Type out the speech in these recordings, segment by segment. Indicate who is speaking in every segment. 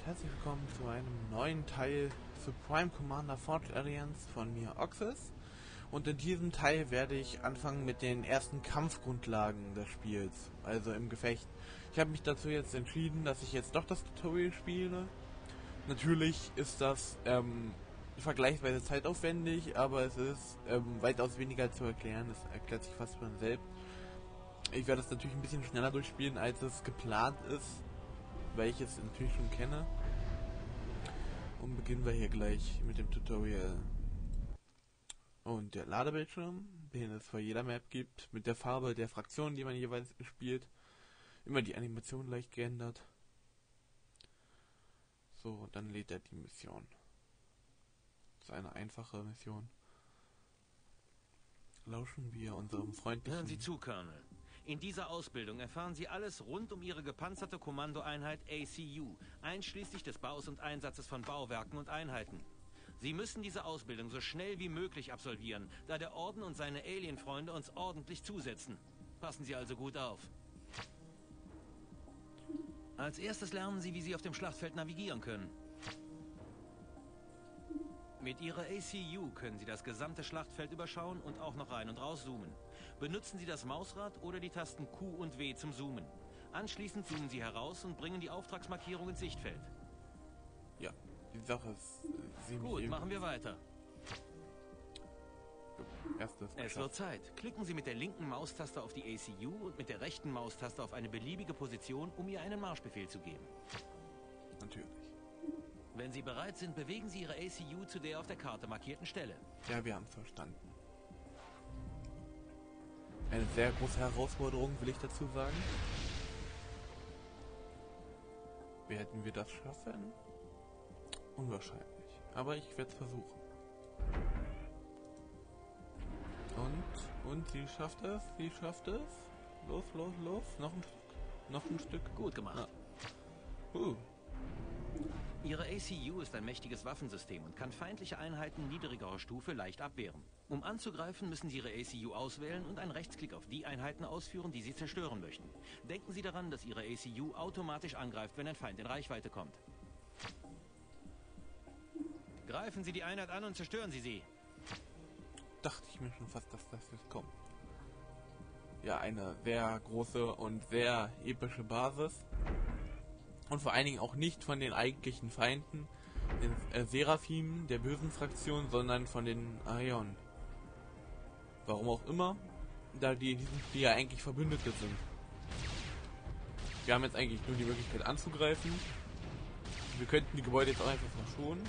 Speaker 1: herzlich willkommen zu einem neuen Teil Supreme Commander Forged Alliance von mir, Oxys. Und in diesem Teil werde ich anfangen mit den ersten Kampfgrundlagen des Spiels, also im Gefecht. Ich habe mich dazu jetzt entschieden, dass ich jetzt doch das Tutorial spiele. Natürlich ist das vergleichsweise zeitaufwendig, aber es ist weitaus weniger zu erklären, es erklärt sich fast von selbst. Ich werde es natürlich ein bisschen schneller durchspielen, als es geplant ist, weil ich es natürlich schon kenne. Und beginnen wir hier gleich mit dem Tutorial. Und der Ladebildschirm, den es vor jeder Map gibt, mit der Farbe der Fraktion, die man jeweils spielt. Immer die Animation leicht geändert. So, dann lädt er die Mission. Das ist eine einfache Mission. Lauschen wir unserem freundlichen...
Speaker 2: Hören Sie zu, Colonel. In dieser Ausbildung erfahren Sie alles rund um Ihre gepanzerte Kommandoeinheit ACU, einschließlich des Baus und Einsatzes von Bauwerken und Einheiten. Sie müssen diese Ausbildung so schnell wie möglich absolvieren, da der Orden und seine Alien-Freunde uns ordentlich zusetzen. Passen Sie also gut auf. Als erstes lernen Sie, wie Sie auf dem Schlachtfeld navigieren können. Mit Ihrer ACU können Sie das gesamte Schlachtfeld überschauen und auch noch rein und raus zoomen. Benutzen Sie das Mausrad oder die Tasten Q und W zum Zoomen. Anschließend zoomen Sie heraus und bringen die Auftragsmarkierung ins Sichtfeld.
Speaker 1: Ja, die Sache ist ziemlich...
Speaker 2: Gut, machen wir weiter.
Speaker 1: Erstes
Speaker 2: Es wird Zeit. Klicken Sie mit der linken Maustaste auf die ACU und mit der rechten Maustaste auf eine beliebige Position, um ihr einen Marschbefehl zu geben.
Speaker 1: Natürlich.
Speaker 2: Wenn Sie bereit sind, bewegen Sie Ihre ACU zu der auf der Karte markierten Stelle.
Speaker 1: Ja, wir haben es verstanden. Eine sehr große Herausforderung, will ich dazu sagen. Werden wir das schaffen? Unwahrscheinlich. Aber ich werde es versuchen. Und sie schafft es, sie schafft es. Los, los, los. Noch ein Stück. Noch ein Stück.
Speaker 2: Gut gemacht.
Speaker 1: Ah.
Speaker 2: Ihre ACU ist ein mächtiges Waffensystem und kann feindliche Einheiten niedrigerer Stufe leicht abwehren. Um anzugreifen, müssen Sie Ihre ACU auswählen und einen Rechtsklick auf die Einheiten ausführen, die Sie zerstören möchten. Denken Sie daran, dass Ihre ACU automatisch angreift, wenn ein Feind in Reichweite kommt. Greifen Sie die Einheit an und zerstören Sie sie.
Speaker 1: Dachte ich mir schon fast, dass das jetzt kommt. Ja, eine sehr große und sehr epische Basis. Und vor allen Dingen auch nicht von den eigentlichen Feinden, den Seraphim, der bösen Fraktion, sondern von den Aeon. Warum auch immer, da die in diesem Spiel ja eigentlich Verbündete sind. Wir haben jetzt eigentlich nur die Möglichkeit anzugreifen. Wir könnten die Gebäude jetzt auch einfach verschonen.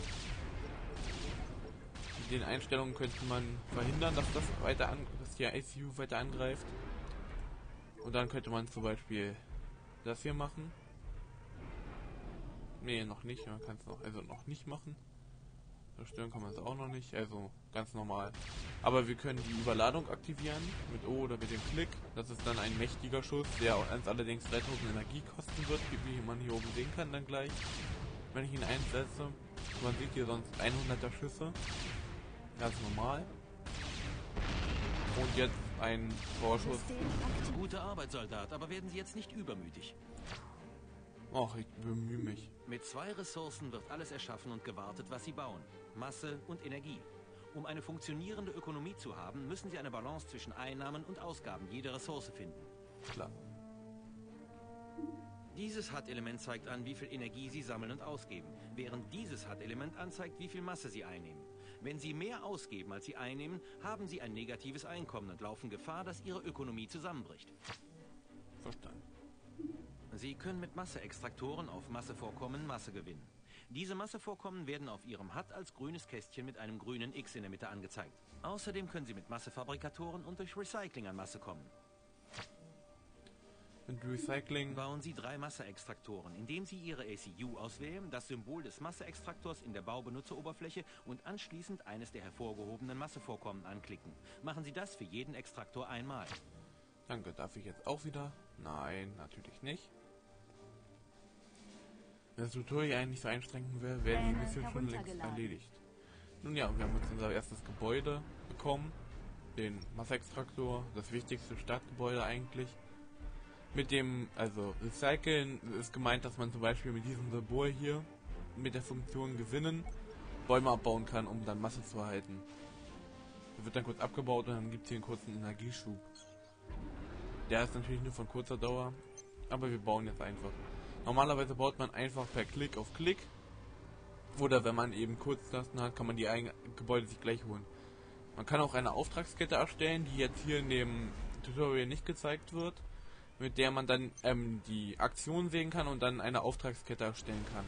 Speaker 1: Mit den Einstellungen könnte man verhindern, dass dass die ACU weiter angreift. Und dann könnte man zum Beispiel das hier machen. Nee, noch nicht. Man kann es noch nicht machen. Zerstören kann man es auch noch nicht. Also ganz normal. Aber wir können die Überladung aktivieren. Mit O oder mit dem Klick. Das ist dann ein mächtiger Schuss, der uns allerdings 3000 Energie kosten wird, wie man hier oben sehen kann dann gleich. Wenn ich ihn einsetze. Man sieht hier sonst 100er Schüsse. Ganz normal. Und jetzt ein Vorschuss.
Speaker 2: Gute Arbeit, Soldat, aber werden Sie jetzt nicht übermütig.
Speaker 1: Och, ich bemühe mich.
Speaker 2: Mit 2 Ressourcen wird alles erschaffen und gewartet, was Sie bauen. Masse und Energie. Um eine funktionierende Ökonomie zu haben, müssen Sie eine Balance zwischen Einnahmen und Ausgaben jeder Ressource finden.
Speaker 1: Klar.
Speaker 2: Dieses HUD-Element zeigt an, wie viel Energie Sie sammeln und ausgeben, während dieses HUD-Element anzeigt, wie viel Masse Sie einnehmen. Wenn Sie mehr ausgeben, als Sie einnehmen, haben Sie ein negatives Einkommen und laufen Gefahr, dass Ihre Ökonomie zusammenbricht.
Speaker 1: Verstanden.
Speaker 2: Sie können mit Masseextraktoren auf Massevorkommen Masse gewinnen. Diese Massevorkommen werden auf Ihrem HUD als grünes Kästchen mit einem grünen X in der Mitte angezeigt. Außerdem können Sie mit Massefabrikatoren und durch Recycling an Masse kommen.
Speaker 1: Mit Recycling
Speaker 2: bauen Sie 3 Masseextraktoren, indem Sie Ihre ACU auswählen, das Symbol des Masseextraktors in der Baubenutzeroberfläche und anschließend eines der hervorgehobenen Massevorkommen anklicken. Machen Sie das für jeden Extraktor einmal.
Speaker 1: Danke, darf ich jetzt auch wieder? Nein, natürlich nicht. Wenn das Tutorial eigentlich so einschränken wäre, wäre die Mission schon längst erledigt. Nun ja, wir haben jetzt unser erstes Gebäude bekommen. Den Masseextraktor, das wichtigste Stadtgebäude eigentlich. Mit dem, also Recyceln ist gemeint, dass man zum Beispiel mit diesem Symbol hier mit der Funktion Gewinnen Bäume abbauen kann, um dann Masse zu erhalten. Der wird dann kurz abgebaut und dann gibt es hier einen kurzen Energieschub. Der ist natürlich nur von kurzer Dauer, aber wir bauen jetzt einfach. Normalerweise baut man einfach per Klick auf Klick, oder wenn man eben Kurztasten hat, kann man die Gebäude sich gleich holen. Man kann auch eine Auftragskette erstellen, die jetzt hier in dem Tutorial nicht gezeigt wird, mit der man dann die Aktion sehen kann und dann eine Auftragskette erstellen kann,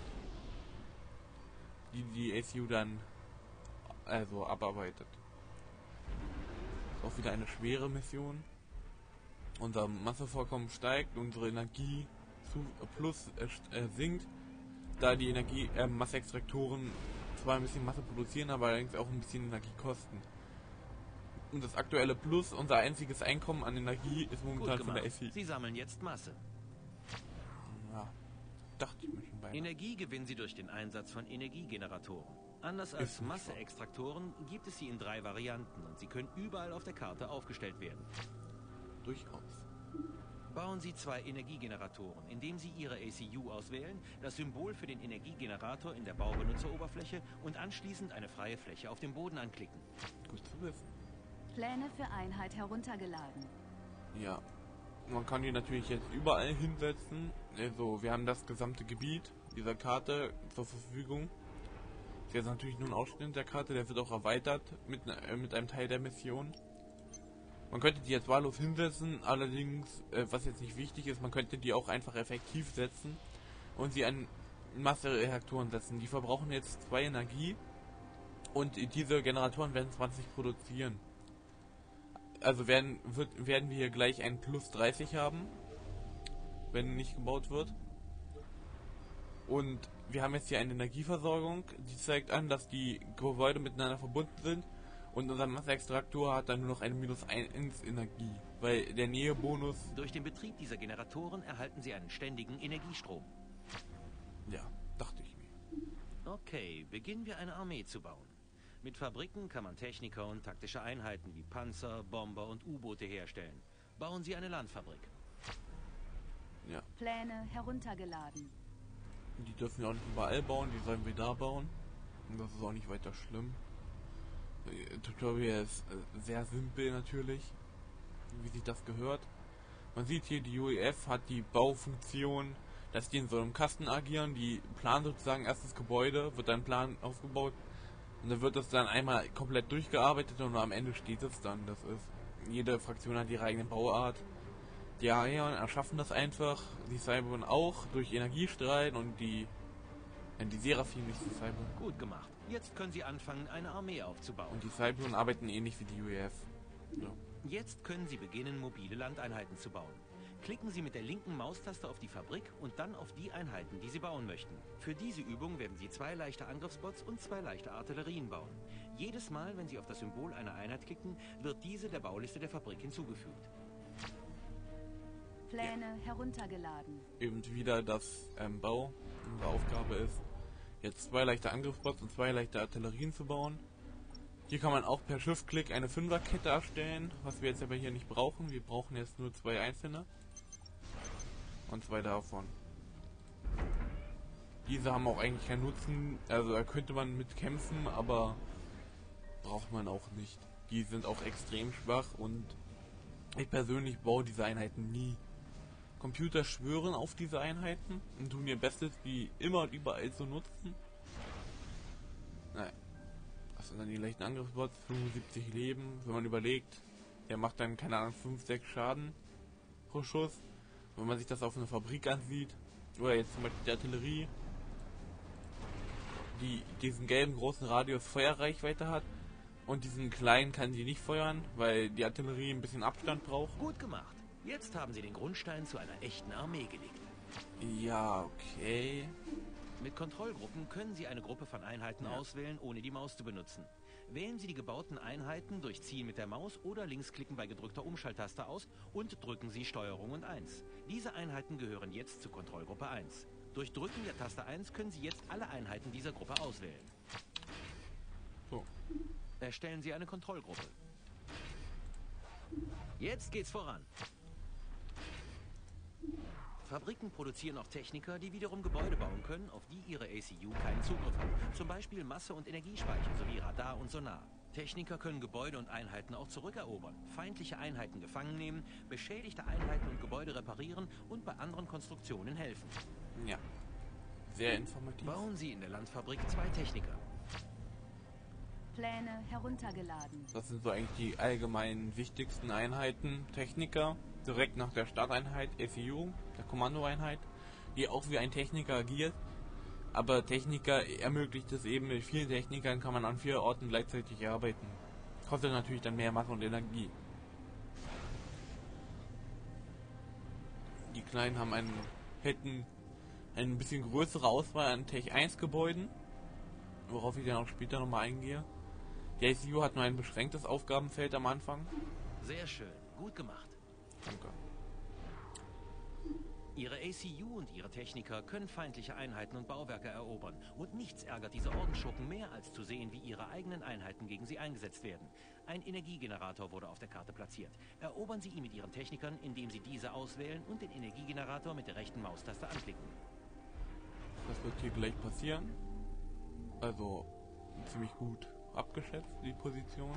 Speaker 1: die ACU dann also abarbeitet. Ist auch wieder eine schwere Mission. Unser Massevorkommen steigt, unsere Energie plus sinkt, da die Masseextraktoren zwar ein bisschen Masse produzieren, aber allerdings auch ein bisschen Energie kosten. Und das aktuelle Plus, unser einziges Einkommen an Energie, ist momentan von der SI.
Speaker 2: Sie sammeln jetzt Masse.
Speaker 1: Ja, dachte ich mir schon beinahe.
Speaker 2: Energie gewinnen Sie durch den Einsatz von Energiegeneratoren. Anders als Masseextraktoren gibt es sie in 3 Varianten und sie können überall auf der Karte aufgestellt werden.
Speaker 1: Durchaus.
Speaker 2: Bauen Sie 2 Energiegeneratoren, indem Sie Ihre ACU auswählen, das Symbol für den Energiegenerator in der Baubenutzeroberfläche und anschließend eine freie Fläche auf dem Boden anklicken.
Speaker 1: Gut zu wissen.
Speaker 3: Pläne für Einheit heruntergeladen.
Speaker 1: Ja, man kann die natürlich jetzt überall hinsetzen. Also wir haben das gesamte Gebiet dieser Karte zur Verfügung. Das ist jetzt natürlich nur ein Ausschnitt der Karte, der wird auch erweitert mit einem Teil der Mission. Man könnte die jetzt wahllos hinsetzen, allerdings, was jetzt nicht wichtig ist, man könnte die auch einfach effektiv setzen und sie an Massereaktoren setzen. Die verbrauchen jetzt 2 Energie und diese Generatoren werden 20 produzieren. Also werden wir hier gleich ein plus 30 haben, wenn nicht gebaut wird. Und wir haben jetzt hier eine Energieversorgung, die zeigt an, dass die Gebäude miteinander verbunden sind. Und unser Masseextraktor hat dann nur noch eine minus 1 Energie, weil der Nähebonus...
Speaker 2: Durch den Betrieb dieser Generatoren erhalten Sie einen ständigen Energiestrom.
Speaker 1: Ja, dachte ich mir.
Speaker 2: Okay, beginnen wir eine Armee zu bauen. Mit Fabriken kann man Techniker und taktische Einheiten wie Panzer, Bomber und U-Boote herstellen. Bauen Sie eine Landfabrik.
Speaker 1: Ja.
Speaker 3: Pläne heruntergeladen.
Speaker 1: Die dürfen wir auch nicht überall bauen, die sollen wir da bauen. Und das ist auch nicht weiter schlimm. Tutorial ist sehr simpel natürlich, wie sich das gehört. Man sieht hier, die UEF hat die Baufunktion, dass die in so einem Kasten agieren, die planen sozusagen erst das Gebäude, wird dann ein Plan aufgebaut und dann wird das dann einmal komplett durchgearbeitet und am Ende steht es dann. Das ist, jede Fraktion hat ihre eigene Bauart. Die Aeon erschaffen das einfach, die Cyborn auch durch Energiestrahlen und die Seraphim, nicht die Cyborn.
Speaker 2: Gut gemacht. Jetzt können Sie anfangen, eine Armee aufzubauen.
Speaker 1: Und die Cyborn arbeiten ähnlich wie die UEF. Ja.
Speaker 2: Jetzt können Sie beginnen, mobile Landeinheiten zu bauen. Klicken Sie mit der linken Maustaste auf die Fabrik und dann auf die Einheiten, die Sie bauen möchten. Für diese Übung werden Sie 2 leichte Angriffsbots und 2 leichte Artillerien bauen. Jedes Mal, wenn Sie auf das Symbol einer Einheit klicken, wird diese der Bauliste der Fabrik hinzugefügt.
Speaker 3: Pläne heruntergeladen.
Speaker 1: Eben wieder das Bau. Unsere Aufgabe ist, jetzt 2 leichte Angriffsbots und 2 leichte Artillerien zu bauen. Hier kann man auch per Shift-Klick eine 5er-Kette erstellen, was wir jetzt aber hier nicht brauchen. Wir brauchen jetzt nur 2 einzelne. Und 2 davon. Diese haben auch eigentlich keinen Nutzen, also da könnte man mit kämpfen, aber braucht man auch nicht. Die sind auch extrem schwach und ich persönlich baue diese Einheiten nie. Computer schwören auf diese Einheiten und tun ihr Bestes, die immer und überall zu nutzen. Naja. Das sind dann die leichten Angriffsbots, 75 Leben, wenn man überlegt, der macht dann, keine Ahnung, 5-6 Schaden pro Schuss. Wenn man sich das auf einer Fabrik ansieht, oder jetzt zum Beispiel die Artillerie, die diesen gelben großen Radius Feuerreichweite hat, und diesen kleinen kann sie nicht feuern, weil die Artillerie ein bisschen Abstand braucht.
Speaker 2: Gut gemacht. Jetzt haben Sie den Grundstein zu einer echten Armee gelegt.
Speaker 1: Ja, okay.
Speaker 2: Mit Kontrollgruppen können Sie eine Gruppe von Einheiten auswählen, ohne die Maus zu benutzen. Wählen Sie die gebauten Einheiten durch Ziehen mit der Maus oder Linksklicken bei gedrückter Umschalttaste aus und drücken Sie Steuerung und 1. Diese Einheiten gehören jetzt zu Kontrollgruppe 1. Durch Drücken der Taste 1 können Sie jetzt alle Einheiten dieser Gruppe auswählen.
Speaker 1: So.
Speaker 2: Erstellen Sie eine Kontrollgruppe. Jetzt geht's voran. Fabriken produzieren auch Techniker, die wiederum Gebäude bauen können, auf die Ihre ACU keinen Zugriff hat. Zum Beispiel Masse- und Energiespeicher sowie Radar und Sonar. Techniker können Gebäude und Einheiten auch zurückerobern, feindliche Einheiten gefangen nehmen, beschädigte Einheiten und Gebäude reparieren und bei anderen Konstruktionen helfen.
Speaker 1: Ja, sehr informativ.
Speaker 2: Bauen Sie in der Landfabrik 2 Techniker.
Speaker 3: Pläne heruntergeladen.
Speaker 1: Das sind so eigentlich die allgemein wichtigsten Einheiten. Techniker, direkt nach der Starteinheit, ACU, der Kommandoeinheit, die auch wie ein Techniker agiert. Aber Techniker ermöglicht es eben, mit vielen Technikern kann man an 4 Orten gleichzeitig arbeiten. Kostet natürlich dann mehr Masse und Energie. Die Kleinen haben hätten eine bisschen größere Auswahl an Tech 1 Gebäuden, worauf ich dann auch später nochmal eingehe. Die ICU hat nur ein beschränktes Aufgabenfeld am Anfang.
Speaker 2: Sehr schön, gut gemacht.
Speaker 1: Danke.
Speaker 2: Ihre ACU und ihre Techniker können feindliche Einheiten und Bauwerke erobern. Und nichts ärgert diese Ordensschurken mehr, als zu sehen, wie ihre eigenen Einheiten gegen sie eingesetzt werden. Ein Energiegenerator wurde auf der Karte platziert. Erobern Sie ihn mit Ihren Technikern, indem Sie diese auswählen und den Energiegenerator mit der rechten Maustaste anklicken.
Speaker 1: Das wird hier gleich passieren. Also ziemlich gut abgeschätzt, die Position.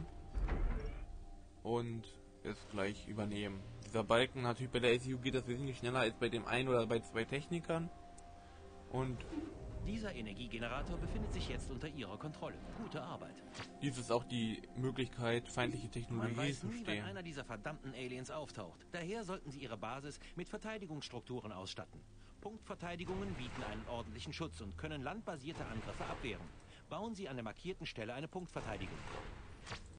Speaker 1: Und jetzt gleich übernehmen. Dieser Balken, natürlich bei der ACU geht das wesentlich schneller als bei dem einen oder bei 2 Technikern. Und
Speaker 2: Dieser Energiegenerator befindet sich jetzt unter Ihrer Kontrolle. Gute Arbeit.
Speaker 1: dies ist auch die Möglichkeit, feindliche
Speaker 2: Man
Speaker 1: Technologie
Speaker 2: weiß
Speaker 1: zu
Speaker 2: nie, wann
Speaker 1: stehlen.
Speaker 2: einer dieser verdammten Aliens auftaucht. Daher sollten Sie Ihre Basis mit Verteidigungsstrukturen ausstatten. Punktverteidigungen bieten einen ordentlichen Schutz und können landbasierte Angriffe abwehren. Bauen Sie an der markierten Stelle eine Punktverteidigung.